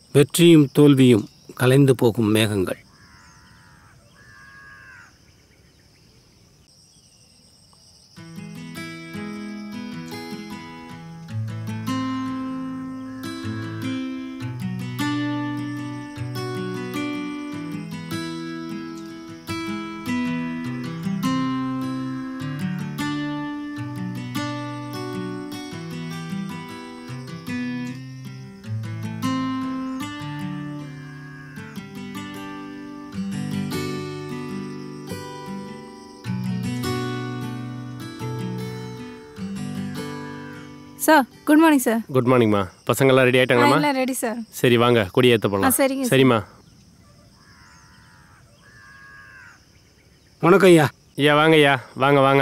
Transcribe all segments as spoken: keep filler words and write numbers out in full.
வெற்றியும் தோல்வியும் கலைந்து போகும் மேகங்கள். Sir good morning sir. Good மார்னிங்மா. பசங்கள்லாம் ரெடி ஆகிட்டாங்களாம்மா? எல்லாம் ரெடி சார். சரி வாங்க கொடி ஏற்ற போகலாம். சரிங்க. சரிம்மா. வணக்கம் ஐயா. ஐயா வாங்க ஐயா, வாங்க வாங்க.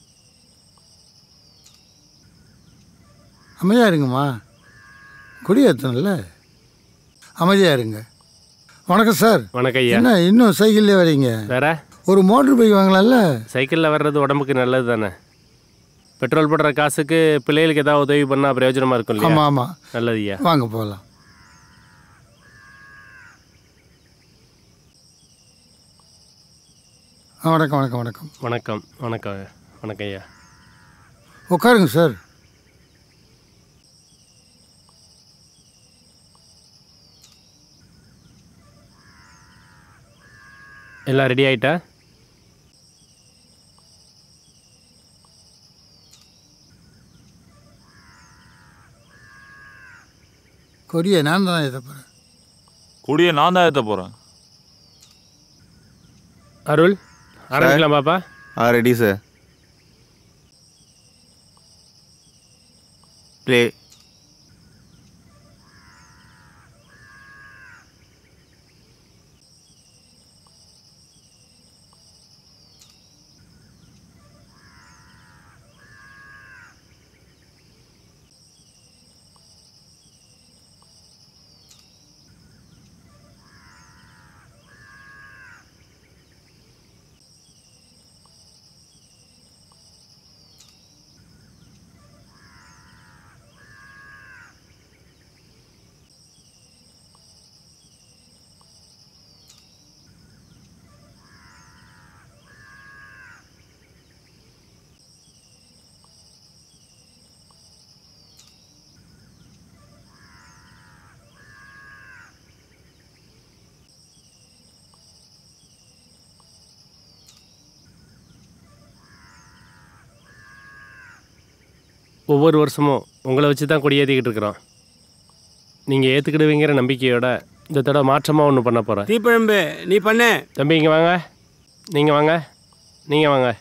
அமைதியாக இருங்கம்மா, கொடி ஏற்றணும்ல, அமைதியாக இருங்க. வணக்கம் சார். வணக்கம் ஐயா. என்ன இன்னும் சைக்கிள்லேயே வரீங்க? வேற ஒரு மோட்ரு பைக் வாங்கலாம்ல? சைக்கிளில் வர்றது உடம்புக்கு நல்லது தானே. பெட்ரோல் போடுற காசுக்கு பிள்ளைகளுக்கு ஏதாவது உதவி பண்ணால் பிரயோஜனமாக இருக்கும் இல்லையா? ஆமாம் ஆமாம், நல்லது ஐயா. வாங்க போகலாம். வணக்கம் வணக்கம் வணக்கம் வணக்கம் வணக்கம் வணக்கம் ஐயா. உட்காருங்க சார். எல்லாம் ரெடி ஆகிட்டா? கொடியை நான் தான் ஏற்ற போகிறேன். கொடியை நான் தான் ஏற்ற போகிறேன். அருள் ஆரம்பிக்கலாம் பாப்பா. ஆ ரெடி சார். ப்ளே. ஒவ்வொரு வருஷமும் உங்களை வச்சு தான் கொடி ஏற்றிக்கிட்டு இருக்கிறோம். நீங்கள் ஏற்றுக்கிடுவீங்கிற நம்பிக்கையோட இந்த தடவை மாற்றமாக ஒன்று பண்ண போகிறேன். தீப்பழம்பு நீ பண்ண. தம்பி இங்கே வாங்க, நீங்கள் வாங்க, நீங்கள் வாங்க.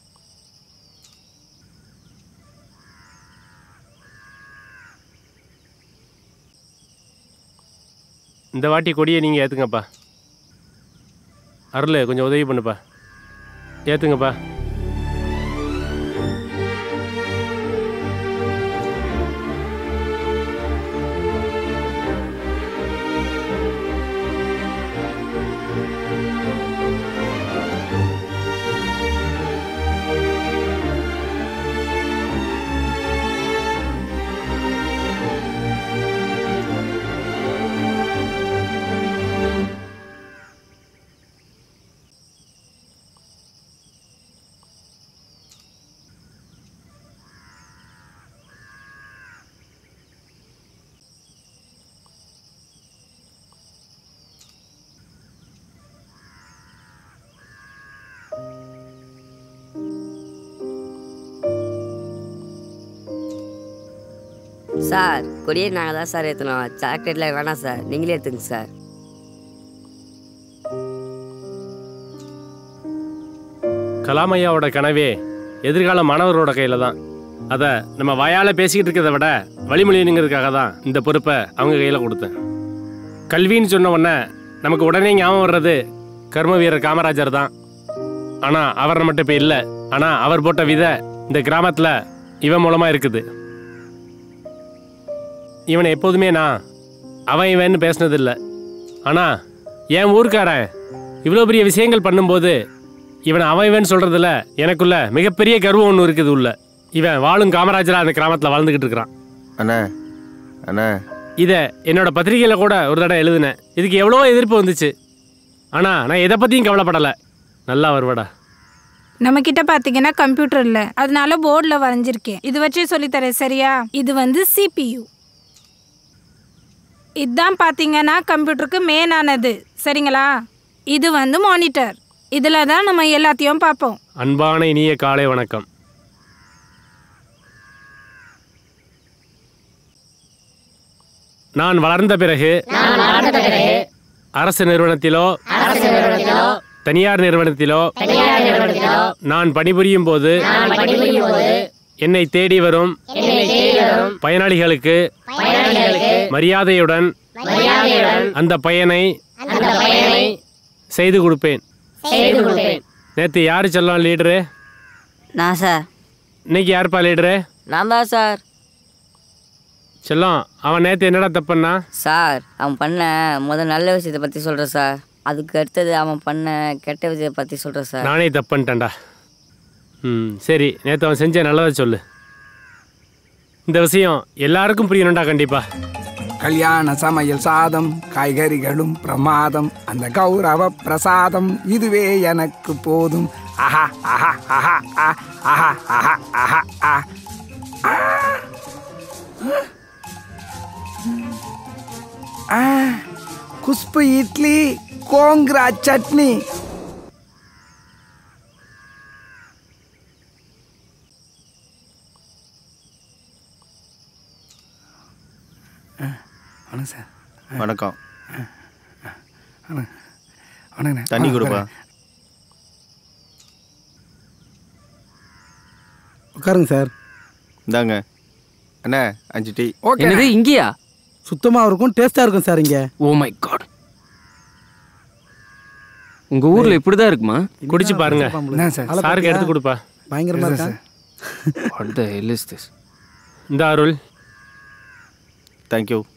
இந்த வாட்டி கொடியை நீங்கள் ஏற்றுங்கப்பா. அருள் கொஞ்சம் உதவி பண்ணுப்பா, ஏற்றுங்கப்பா. சார் கொடியே நாங்கள் தான் சார் ஏற்றணும். சாக்லேட்டில் வேணாம் சார், நீங்களே ஏற்றுங்க சார். கலாமையாவோட கனவே எதிர்கால மாணவரோட கையில் தான். அதை நம்ம வாயால் பேசிக்கிட்டு இருக்கிறத விட வழிமொழிங்கிறதுக்காக தான் இந்த பொறுப்பை அவங்க கையில் கொடுத்தேன். கல்வின்னு சொன்ன உடனே நமக்கு உடனே ஞாபகம் வர்றது கர்ம வீரர் காமராஜர் தான். ஆனால் அவர் நம்மகிட்ட இப்போ இல்லை. ஆனால் அவர் போட்ட விதை இந்த கிராமத்தில் இவன் மூலமாக இருக்குது. இவனை எப்போதுமே நான் அவன் இவன்னு பேசினதில்லை. ஆனால் என் ஊருக்காரன் இவ்வளோ பெரிய விஷயங்கள் பண்ணும்போது இவனை அவன் இவன் சொல்கிறதில்ல. எனக்குள்ள மிகப்பெரிய கர்வம் ஒன்று இருக்குது உள்ள. இவன் வாழும் காமராஜராக அந்த கிராமத்தில் வாழ்ந்துக்கிட்டு இருக்கிறான். அண்ணா அண்ணா இதை என்னோட பத்திரிகையில் கூட ஒரு தடவை எழுதினேன். இதுக்கு எவ்வளோ எதிர்ப்பு வந்துச்சு. ஆனால் நான் எதை பற்றியும் கவலைப்படலை. நல்லா வருவாடா. நம்ம கிட்ட பாத்தீங்கன்னா கம்ப்யூட்டர் இல்ல, அதனால போர்டுல வரைஞ்சிருக்கேன். இது வச்சு சொல்லித்தரேன் சரியா? இது வந்து சிபியு. இதுதான் பாத்தீங்கன்னா கம்ப்யூட்டருக்கு மெயின் ஆனது சரிங்களா? இது வந்து மானிட்டர். இதுல தான் நம்ம எல்லாத்தையும் பார்ப்போம். அன்பான இனிய காலை வணக்கம். நான் வளர்ந்த பிறகு அரசு நிறுவனத்திலோ தனியார் நிறுவனத்திலோ நான் பணிபுரியும் போது என்னை தேடி வரும் பயனாளிகளுக்கு மரியாதையுடன் அந்த பயனை செய்து கொடுப்பேன். நேற்று யாரு சொல்லலாம் லீடரு? நான் சார். இன்னைக்கு யாருப்பா லீடரு? நான் தான் சார். செல்லம், அவன் நேற்று என்னடா தப்புன்னா? சார் அவன் பண்ண முதல் நல்ல விஷயத்தை பற்றி சொல்கிறேன் சார். அதுக்கு அடுத்தது அவன் பண்ண கெட்ட விஷயத்தை பற்றி சொல்கிறேன் சார். நானே தப்புன்ட்டேன்டா. ம் சரி, நேற்று அவன் செஞ்ச நல்லதை சொல்லு. இந்த விஷயம் எல்லாருக்கும் புரியணும்டா கண்டிப்பா. கல்யாண சமையல் சாதம், காய்கறிகளும் பிரமாதம், அந்த கௌரவ பிரசாதம் இதுவே எனக்கு போதும். ஆஹா ஆஹா ஆஹா ஆஹா ஆஹா ஆஹா ஆஹா குஷ்பு இட்லி, கோங்கரா சட்னி. வணக்கம் சார். வணக்கம். வணக்கண்ணே. தண்ணி கொடுப்பா. உட்காருங்க சார். இந்தாங்க அண்ணா, அஞ்சு டீ. ஓகே. இங்கேயா? சுத்தமாக இருக்கும், டேஸ்ட்டாக இருக்கும் சார் இங்கே. Oh my god. உங்க ஊர்ல இப்படிதான் இருக்குமா? குடிச்சு பாருங்க. என்ன சார்? சாருக்கு எடுத்து கொடுப்பா. பயங்கரமாக இருக்கா? What the hell is this? இந்த அருள். தேங்க்யூ.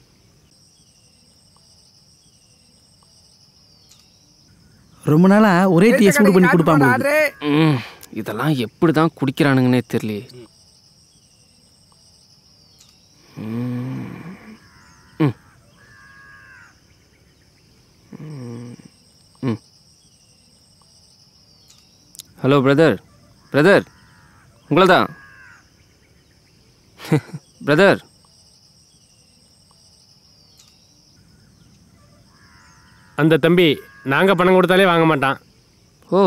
ரொம்ப நாளா ஒரே டீயை சூடு பண்ணி கொடுப்பாங்க. ம், இதெல்லாம் எப்படி தான் குடிக்கிறானுங்கன்னே தெரியலையே. Hello brother. பிரதர் உங்களை தான். பிரதர் அந்த தம்பி நாங்கள் பணம் கொடுத்தாலே வாங்க மாட்டான். ஓ,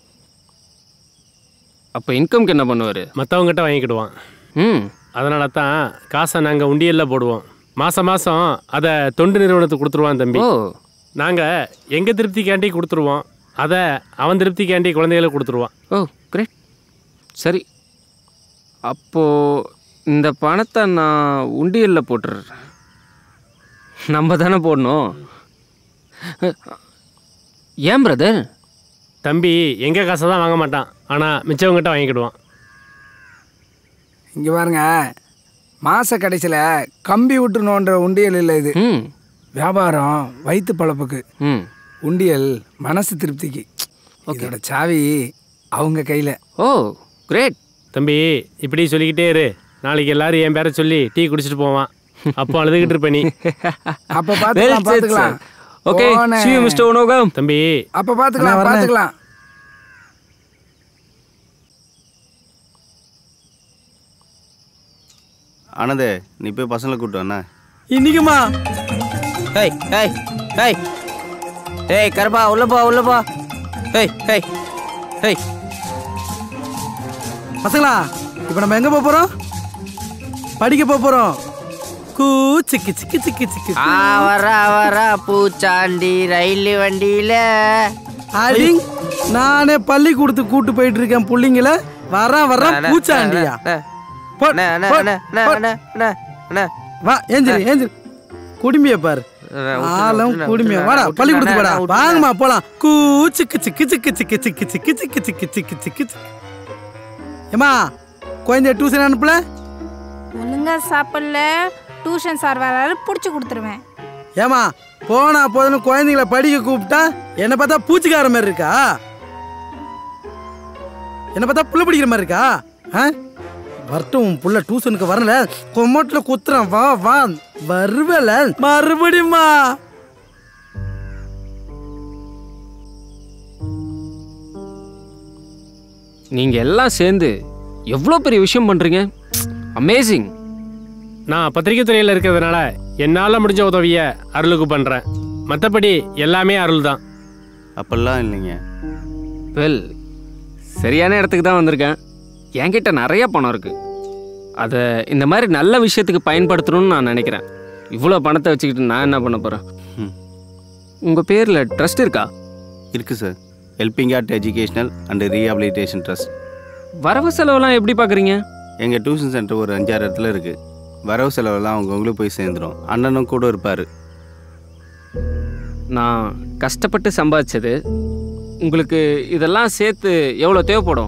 அப்போ இன்கம்க்கு என்ன பண்ணுவார்? மற்றவங்ககிட்ட வாங்கிக்கிடுவான். ம், அதனால தான் காசை நாங்கள் உண்டியலில் போடுவோம். மாதம் மாதம் அதை தொண்டு நிறுவனத்துக்கு கொடுத்துருவான் தம்பி. ஓ, நாங்கள் எங்கள் திருப்திக்காண்டி கொடுத்துருவோம், அதை அவன் திருப்திக்காண்டி குழந்தைகளுக்கு கொடுத்துருவான். Oh great. சரி, அப்போது இந்த பணத்தை நான் உண்டியலில் போட்டுறேன். நம்ம தானே போடணும். ஏன் பிரதர்? தம்பி எங்கள் காசை தான் வாங்க மாட்டான், ஆனால் மிச்சவங்ககிட்ட வாங்கிக்கிடுவான். இங்கே பாருங்க, மாச கடைசியில் கம்பி விட்டுணுன்ற உண்டியல் இல்லை இது. ம் வியாபாரம் வயிற்று பழப்புக்கு. ம் உண்டியல் மனசு திருப்திக்கு. இதோட சாவி அவங்க கையில். Oh great. தம்பி இப்படி சொல்லிக்கிட்டே இரு. நாளைக்கு எல்லாரும் என் பேரை சொல்லி டீ குடிச்சிட்டு போவான். அப்போ அழுதுகிட்டு இருப்ப நீ. அப்போ பார்த்துக்கலாம் பார்த்துக்கலாம். ஓகே, see you மிஸ்டர் உணவகம். தம்பி அப்போ பார்த்துக்கலாம் பார்த்துக்கலாம். ஆனந்தே, நீ போய் பசங்களை கூப்பிட்டு வாண்ணா. இன்னைக்குமா? ஹேய் ஹேய் ஹேய் ஹேய் கருப்பா, உள்ள போ உள்ள போ. ஹேய் ஹேய் ஹேய் பசங்களா, இப்போ நம்ம எங்கே போக போகிறோம்? படிக்க போக போகிறோம். கூ சிக்கி சிக்கி சிக்கி சிக்கி. ஆ வரா வரா பூச்சாண்டி ரயில் வண்டியில. அடிங், நானே பள்ளிக்கூடத்துக்கு கூட்டு போயிட்டு இருக்கேன் புள்ளிங்கள. வரேன் வரேன் பூச்சாண்டியா. வா ஏஞ்சிரு ஏஞ்சிரு. குடும்பிய பாரு, ஆலம் குடும்பிய. வாடா பள்ளிக்கூடத்துக்கு வாடா. வாங்கம்மா போலாம். கூ சிக்கு சிக்கு சிக்கு சிக்கு சிக்கு சிக்கு சிக்கு சிக்கு சிக்கு சிக்கு சிக்கு. ஏமா குழந்தைய டியூஷன் அனுப்பல? ஒழுங்கா சாப்பிடல, டியூஷன் சார் வராரு, பிடிச்சி கொடுத்துருவேன். ஏமா போனா போதுன்னு குழந்தைங்களை படிக்க கூப்பிட்டா என்ன பார்த்தா பூச்சிக்கார மாதிரி இருக்கா? என்ன பார்த்தா புள்ள பிடிக்கிற மாதிரி இருக்கா? ஆ வரட்டும் உன் புள்ள டியூஷனுக்கு வரல கொமோட்ல குத்துறான் வா வா வருவல மறுபடியுமா நீங்கள் எல்லாம் சேர்ந்து எவ்வளோ பெரிய விஷயம் பண்ணுறீங்க. அமேசிங். நான் பத்திரிகை துறையில் இருக்கிறதுனால என்னால் முடிஞ்ச உதவியை அருளுக்கு பண்ணுறேன். மற்றபடி எல்லாமே அருள் தான். அப்பெல்லாம் இல்லைங்க. வெல், சரியான இடத்துக்கு தான் வந்திருக்கேன். என்கிட்ட நிறைய பணம் இருக்குது. அதை இந்த மாதிரி நல்ல விஷயத்துக்கு பயன்படுத்தணும்னு நான் நினைக்கிறேன். இவ்வளோ பணத்தை வச்சுக்கிட்டு நான் என்ன பண்ண போகிறேன்? உங்கள் பேரில் ட்ரஸ்ட் இருக்கா? இருக்குது sir. Helping art educational and rehabilitation trust. வரவு செலவெல்லாம் எப்படி பார்க்குறீங்க? எங்கள் டியூஷன் சென்டர் ஒரு அஞ்சாறு இடத்துல இருக்குது. வரவு செலவெல்லாம் அவங்கவுங்களுக்கு போய் சேர்ந்துடும். அண்ணனும் கூட இருப்பார். நான் கஷ்டப்பட்டு சம்பாதிச்சது உங்களுக்கு இதெல்லாம் சேர்த்து எவ்வளோ தேவைப்படும்?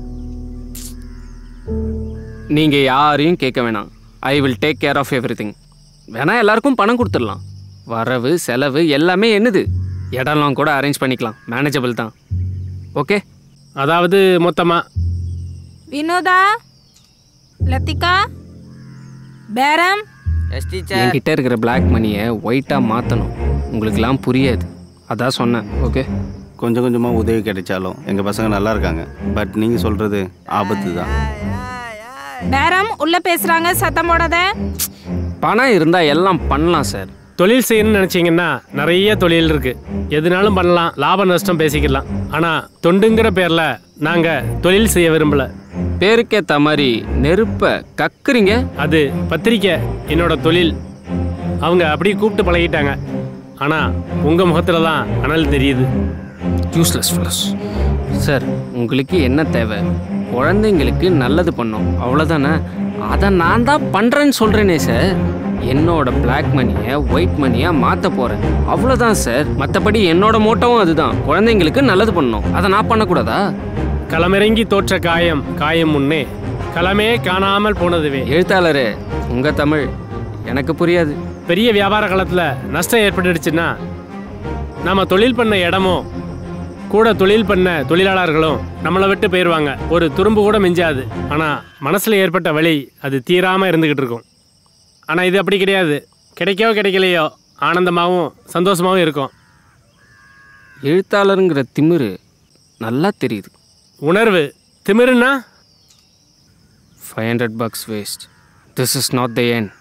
நீங்கள் யாரையும் கேட்க வேணாம். I will take care of everything. வேணா எல்லாருக்கும் பணம் கொடுத்துடலாம். வரவு செலவு எல்லாமே என்னது, இடம்லாம் கூட அரேஞ்ச் பண்ணிக்கலாம். மேனேஜபிள் தான். ஓகே. அதாவது மொத்தமாக வினோதா, லத்திகா, பேரம், என்கிட்ட இருக்கிற பிளாக் மணியை ஒயிட்டாக மாற்றணும். உங்களுக்கெல்லாம் புரியாது, அதான் சொன்னேன். ஓகே. கொஞ்சம் கொஞ்சமாக உதவி கிடைச்சாலும் எங்கள் பசங்க நல்லா இருக்காங்க. பட் நீங்கள் சொல்கிறது ஆபத்து தான். பேரம் உள்ள பேசுறாங்க, சத்தம் போடாத. பணம் இருந்தால் எல்லாம் பண்ணலாம் சார். தொழில் செய்யணும்னு நினச்சிங்கன்னா நிறைய தொழில் இருக்குது. எதுனாலும் பண்ணலாம், லாப நஷ்டம் பேசிக்கலாம். ஆனால் தொண்டுங்கிற பேரில் நாங்கள் தொழில் செய்ய விரும்பலை. பேருக்கேற்ற மாதிரி நெருப்பை கக்குறீங்க. அது பத்திரிக்கை என்னோட தொழில். அவங்க அப்படியே கூப்பிட்டு பழகிட்டாங்க. ஆனால் உங்கள் முகத்தில் தான் அனல் தெரியுது. Useless fellows. சார், உங்களுக்கு என்ன தேவை? குழந்தைங்களுக்கு நல்லது பண்ணோம், அவ்வளோதானே. அதை நான் தான் பண்ணுறேன்னு சொல்கிறேனே சார். என்னோட பிளாக் மணியை ஒயிட் மணியாக மாற்ற போகிறேன், அவ்வளோதான் சார். மற்றபடி என்னோட மோட்டவும் அதுதான், குழந்தைங்களுக்கு நல்லது பண்ணணும். அதை நான் பண்ணக்கூடாதா? களமிறங்கி தோற்ற காயம் காயம் முன்னே களமே காணாமல் போனதுவே. எழுத்தாளரே, உங்கள் தமிழ் எனக்கு புரியாது. பெரிய வியாபார காலத்தில் நஷ்டம் ஏற்பட்டுடுச்சுன்னா நம்ம தொழில் பண்ண இடமும் கூட தொழில் பண்ண தொழிலாளர்களும் நம்மளை விட்டு போயிடுவாங்க. ஒரு துரும்பு கூட மிஞ்சாது. ஆனால் மனசில் ஏற்பட்ட வலி அது தீராமல் இருந்துக்கிட்டு இருக்கும். ஆனால் இது அப்படி கிடையாது. கிடைக்கவோ கிடைக்கலையோ ஆனந்தமாகவும் சந்தோஷமாகவும் இருக்கும். எழுத்தாளருங்கிற திமிரு நல்லா தெரியுது. உணர்வு திமிருன்னா five hundred bucks waste. This is not the end.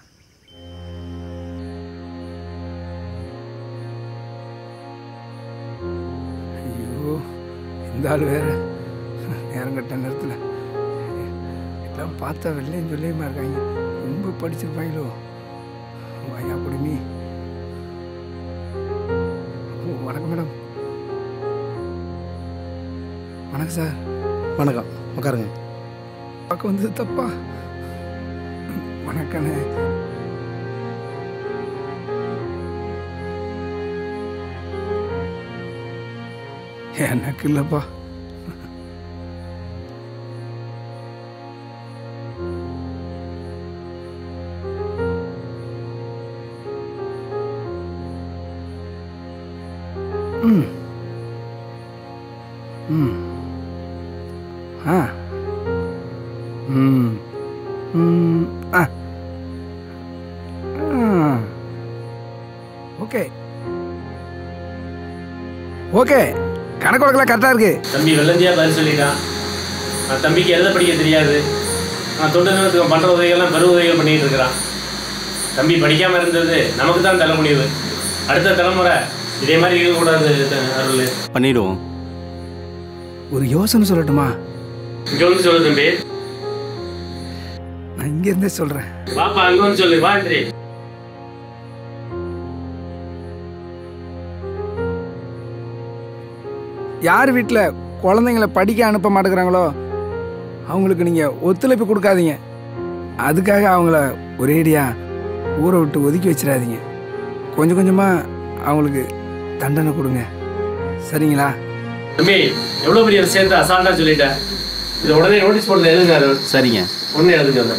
ஐயோ, இந்த ஆள் வேற நேரம் கட்ட நேரத்தில் எல்லாம் பார்த்தா வெள்ளையும் சொல்லியுமா இருக்காங்க. ரொம்ப படிச்சிருப்பாங்களோ. வாயா குடுமி. வணக்கம் மேடம். வணக்கம் சார். வணக்கம், உட்காருங்க. பார்க்க வந்தது தப்பா? வணக்கண்ணே. எனக்கு இல்லைப்பா. ம் ம் ஆ ம் ம் ஆ ஓகே ஓகே கணக்கு வழக்கெல்லாம் கரெக்டாக இருக்கு. தம்பி வெள்ளந்தியா பதில் சொல்லிட்டான். நான் தம்பிக்கு எழுத படிக்க தெரியாது. நான் தொண்டு நிறுவனத்துக்கு பண்ணுற உதவிகள்லாம் பெரு உதவிகள் பண்ணிகிட்டு இருக்கிறான். தம்பி படிக்காமல் இருந்தது நமக்கு தான் தள்ள முடியுது. அடுத்த தலைமுறை இதே மாதிரி இருக்கக்கூடாது. அருள் பண்ணிடுவோம். ஒரு யோசனை சொல்லட்டுமா? இங்கே வந்து சொல்லு தம்பி. நான் இங்கேருந்தே சொல்கிறேன். வாப்பா, அங்கே வந்து சொல்லு. வா இந்திரி. யார் வீட்டில் குழந்தைங்கள படிக்க அனுப்ப மாட்டேங்கிறாங்களோ அவங்களுக்கு நீங்கள் ஒத்துழைப்பு கொடுக்காதீங்க. அதுக்காக அவங்கள ஒரேடியாக ஊரை விட்டு ஒதுக்கி வச்சிடாதீங்க. கொஞ்சம் கொஞ்சமாக அவங்களுக்கு தண்டனை கொடுங்க, சரிங்களா? தம்பி, எவ்வளோ பெரிய சேர்த்து அசால்ட்டாக சொல்லிட்டேன். இதை உடனே நோட்டீஸ் போர்டில் எழுதுங்க. சரிங்க, உடனே எழுதுங்க.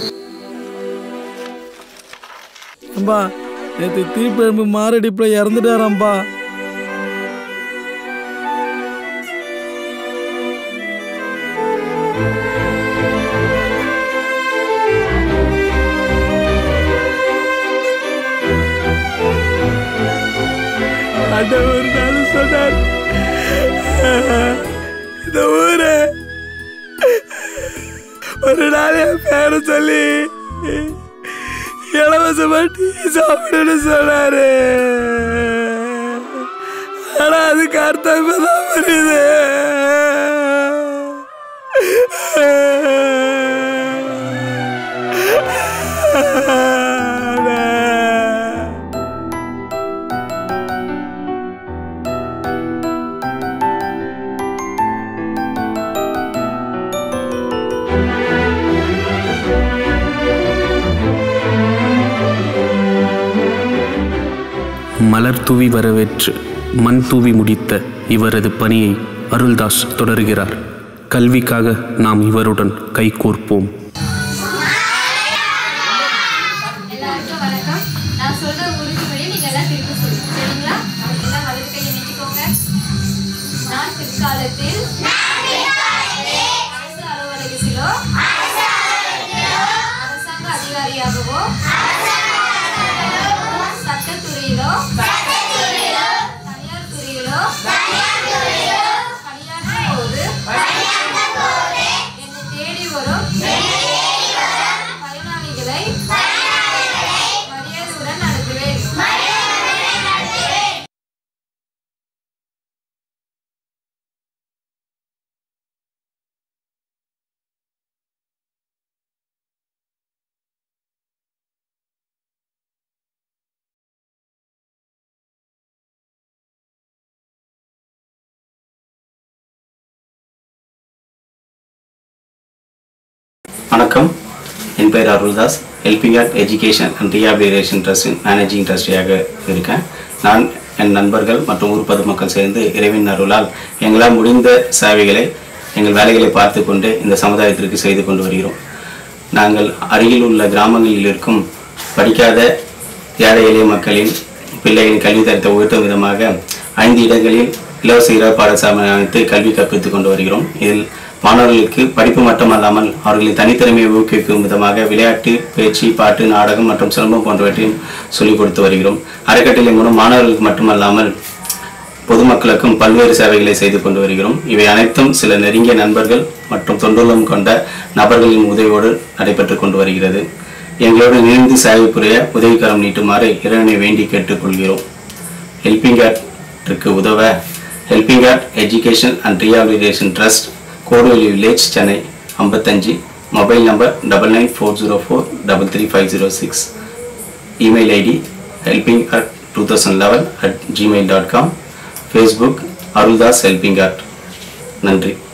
அம்பா, நேற்று தீப்பழம்பு மாரடிப்பில் இறந்துட்டாராம்பா. சார். இந்த ஊரு ஒரு நாள் என் பேரை சொல்லி இலவசமா டீ சாப்பிடுன்னு சொன்னாரு. ஆனா அதுக்கு அர்த்தம் இப்பதான் புரியுது. மலர் தூவி வரவேற்று மண் தூவி முடித்த இவரது பணியை அருள்தாஸ் தொடர்கிறார். கல்விக்காக நாம் இவருடன் கைகோர்ப்போம். எல்லாருக்கும் வணக்கம். நான் சொல்ற உறுதிமொழியை நீங்க எல்லாம் திருப்பி சொல்லுங்க. சரிங்களா? எல்லாம் வலது கையை நீட்டிக்கோங்க. நான் பிற்காலத்தில் அரசு அலுவலகத்திலோ அரசாங்க அதிகாரியாகவோ சட்டத்துறையிலோ தனியார் துறையிலோ பணியாற்றும் போது என்னை தேடி வரும் பயனாளிகளை மரியாதையுடன் நடத்துவேன். வணக்கம், என் பேர் Aruldas. Helping heart education and rehabilitation ட்ரஸ்டின் மேனேஜிங் ட்ரஸ்டியாக இருக்கேன். நான் என் நண்பர்கள் மற்றும் ஊர் பொதுமக்கள் சேர்ந்து இறைவன் அருளால் எங்களால் முடிந்த சேவைகளை எங்கள் வேலைகளை பார்த்து கொண்டு இந்த சமுதாயத்திற்கு செய்து கொண்டு வருகிறோம். நாங்கள் அருகில் உள்ள கிராமங்களில் இருக்கும் படிக்காத ஏழை எளிய மக்களின் பிள்ளைகளின் கல்வி தரத்தை உயர்த்தும் விதமாக ஐந்து இடங்களில் இலவச இரவு பாடசாலை அமைத்து கல்வி கற்பித்துக் கொண்டு வருகிறோம். இதில் மாணவர்களுக்கு படிப்பு மட்டுமல்லாமல் அவர்களின் தனித்திறமையை ஊக்குவிக்கும் விதமாக விளையாட்டு, பேச்சு, பாட்டு, நாடகம் மற்றும் சிலம்பம் போன்றவற்றையும் சொல்லிக் கொடுத்து வருகிறோம். அறக்கட்டளை மூலம் மாணவர்களுக்கு மட்டுமல்லாமல் பொதுமக்களுக்கும் பல்வேறு சேவைகளை செய்து கொண்டு வருகிறோம். இவை அனைத்தும் சில நெருங்கிய நண்பர்கள் மற்றும் தொண்டுள்ளம் கொண்ட நபர்களின் உதவியோடு நடைபெற்று கொண்டு வருகிறது. எங்களோடு இணைந்து சேவை புரிய உதவிக்கரம் நீட்டுமாறு இறைவனை வேண்டி கேட்டுக்கொள்கிறோம். ஹெல்பிங் ஹார்ட்டிற்கு உதவ helping heart education and rehabilitation trust, Koduveli village, Chennai ஐம்பத்தஞ்சு. Mobile number double nine four zero four double three five zero six. Email ID helping heart two thousand eleven at Gmail dot com. Facebook Aruldas helping heart. நன்றி.